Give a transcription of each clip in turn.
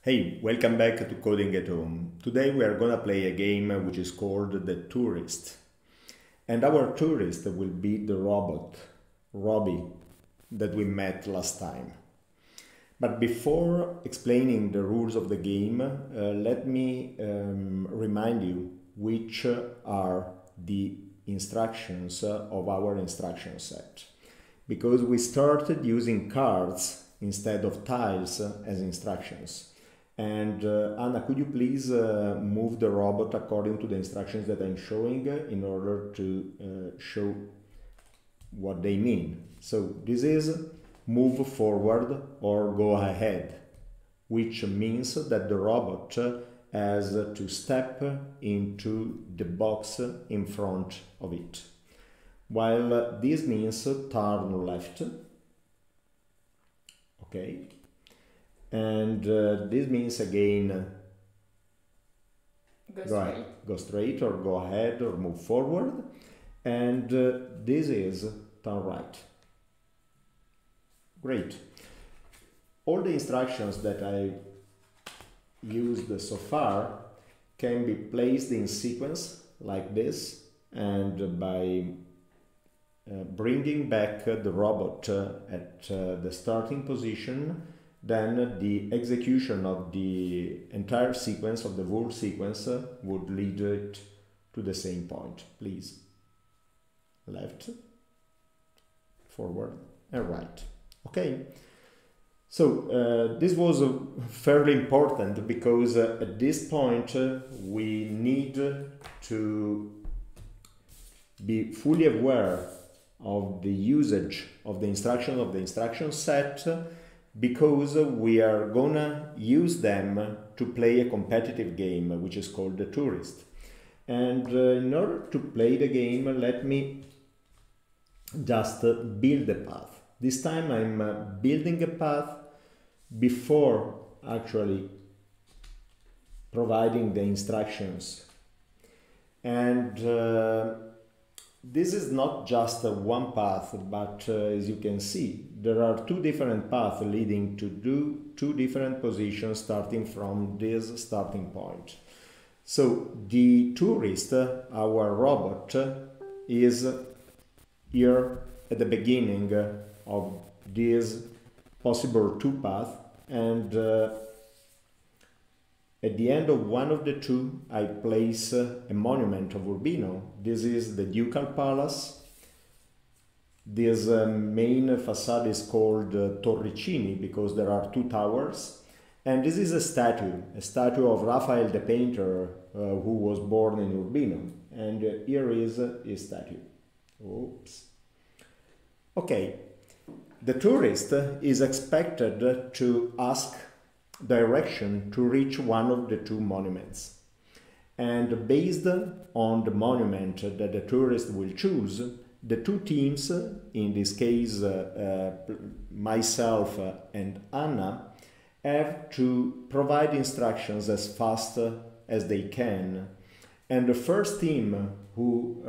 Hey, welcome back to Coding at Home. Today we are gonna play a game which is called The Tourist. And our tourist will be the robot, Roby, that we met last time. But before explaining the rules of the game, let me remind you which are the instructions of our instruction set. Because we started using cards instead of tiles as instructions. And Anna, could you please move the robot according to the instructions that I'm showing in order to show what they mean. So this is move forward or go ahead, which means that the robot has to step into the box in front of it. While this means turn left, okay. And this means again go straight or go ahead or move forward, and this is turn right. Great. All the instructions that I used so far can be placed in sequence like this, and by bringing back the robot at the starting position, then the execution of the entire sequence, of the whole sequence, would lead it to the same point. Please. Left, forward, and right. Okay. So this was fairly important because at this point we need to be fully aware of the usage of the instruction set, because we are gonna use them to play a competitive game which is called The Tourist. And in order to play the game, let me just build a path. This time I'm building a path before actually providing the instructions. And this is not just one path, but as you can see, there are two different paths leading to two different positions starting from this starting point. So the tourist, our robot, is here at the beginning of this possible two paths, and at the end of one of the two, I place a monument of Urbino. This is the Ducal Palace. This main facade is called Torricini because there are two towers. And this is a statue of Raphael the painter who was born in Urbino. And here is his statue. Oops. Okay. The tourist is expected to ask direction to reach one of the two monuments, and based on the monument that the tourist will choose, the two teams, in this case myself and Anna, have to provide instructions as fast as they can, and the first team who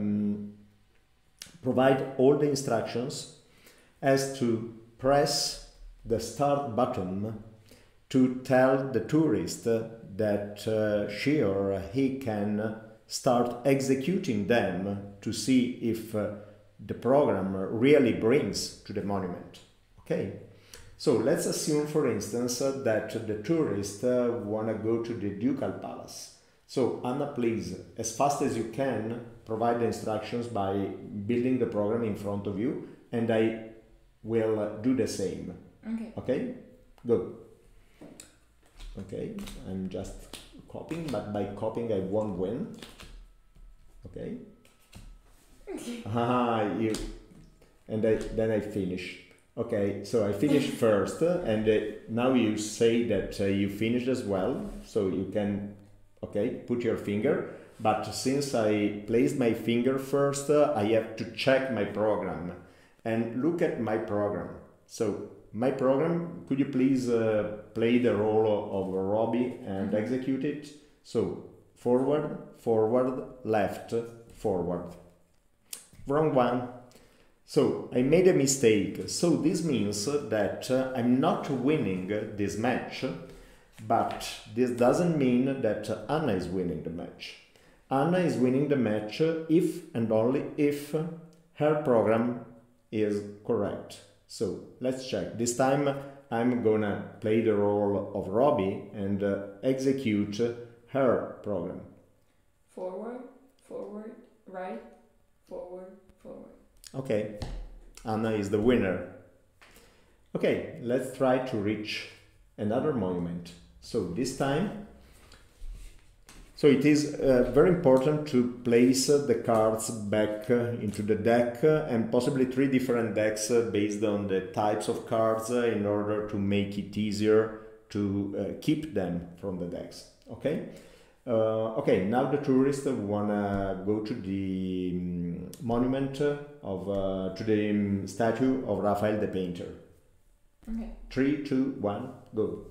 provide all the instructions has to press the start button to tell the tourist that she or he can start executing them to see if the program really brings to the monument. Okay, so let's assume, for instance, that the tourist want to go to the Ducal Palace. So Anna, please, as fast as you can, provide the instructions by building the program in front of you, and I will do the same. Okay. Okay? Good. Okay, I'm just copying, but by copying I won't win. Okay. Then I finish. Okay, so I finished first, and now you say that you finished as well, so you can, okay, put your finger. But since I placed my finger first, I have to check my program and look at my program. So my program, could you please play the role of Roby and execute it? So forward, forward, left, forward. Wrong one. So I made a mistake. So this means that I'm not winning this match, But this doesn't mean that Anna is winning the match. Anna is winning the match if and only if her program is correct. So let's check. This time I'm gonna play the role of Robbie and execute her program. Forward, forward, right, forward, forward. Okay, Anna is the winner. Okay, let's try to reach another monument. So this time, so it is very important to place the cards back into the deck and possibly 3 different decks based on the types of cards in order to make it easier to keep them from the decks. Okay. Okay, now the tourists wanna go to the monument of to the statue of Raphael the painter. Okay. 3, 2, 1, go.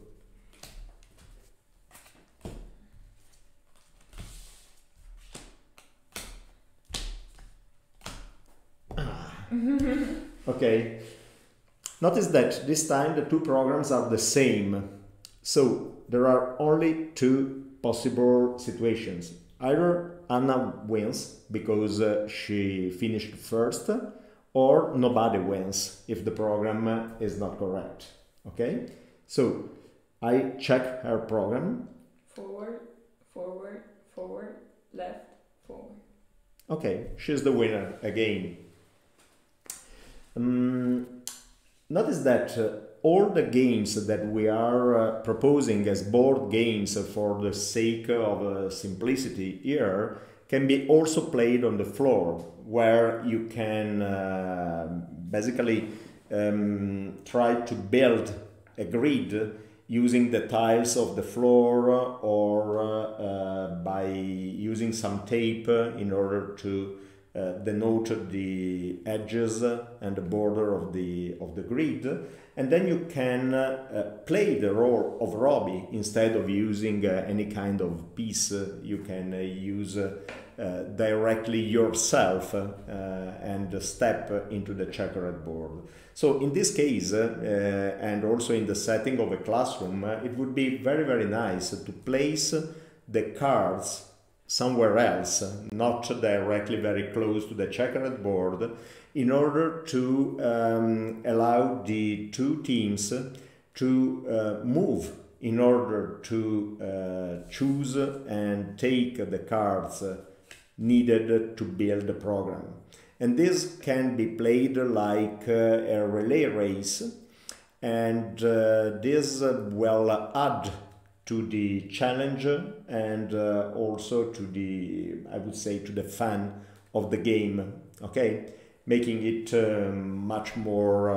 Okay. Notice that this time the 2 programs are the same. So there are only 2 possible situations. Either Anna wins because she finished first, or nobody wins if the program is not correct. Okay? So I check her program. Forward, forward, forward, left, forward. Okay, she's the winner again. Notice that all the games that we are proposing as board games for the sake of simplicity here can be also played on the floor, where you can basically try to build a grid using the tiles of the floor or by using some tape in order to denote the edges and the border of the grid, and then you can play the role of Robbie. Instead of using any kind of piece, you can use directly yourself and step into the checkered board. So in this case, and also in the setting of a classroom, it would be very, very nice to place the cards somewhere else, not directly very close to the checkered board, in order to allow the 2 teams to move in order to choose and take the cards needed to build the program. And this can be played like a relay race, and this will add to the challenge and also to the, I would say, to the fun of the game, okay? Making it much more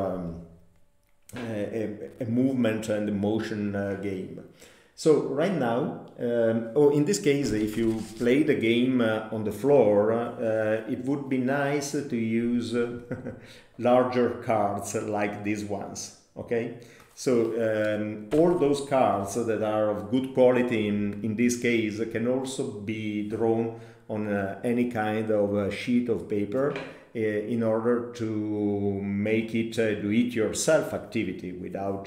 a movement and emotion game. So right now, in this case, if you play the game on the floor, it would be nice to use larger cards like these ones, okay? So all those cards that are of good quality in this case can also be drawn on any kind of sheet of paper in order to make it do-it-yourself activity without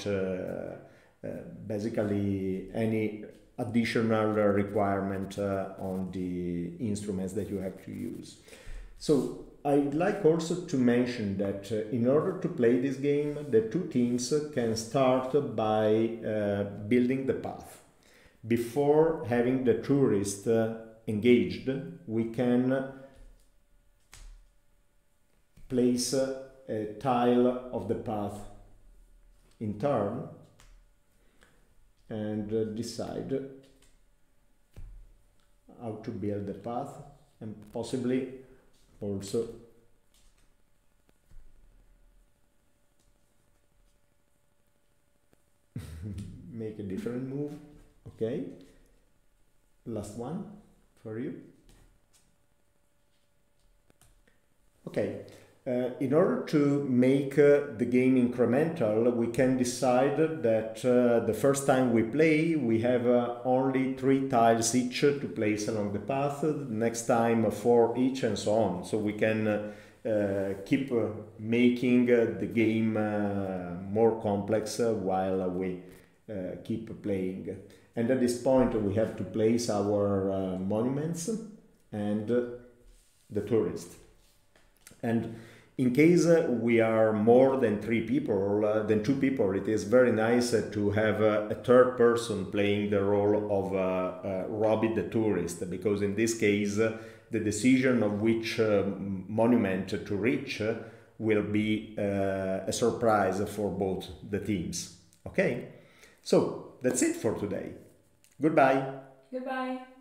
basically any additional requirement on the instruments that you have to use. So I'd like also to mention that in order to play this game, the 2 teams can start by building the path. Before having the tourist engaged, we can place a tile of the path in turn and decide how to build the path, and possibly also make a different move. Okay, last one for you. Okay, in order to make the game incremental, we can decide that the first time we play, we have only 3 tiles each to place along the path, next time 4 each, and so on. So we can keep making the game more complex while we keep playing. And at this point we have to place our monuments and the tourist. And in case we are more than than two people, it is very nice to have a third person playing the role of Roby the tourist, because in this case the decision of which monument to reach will be a surprise for both the teams. Okay, so that's it for today. Goodbye. Goodbye.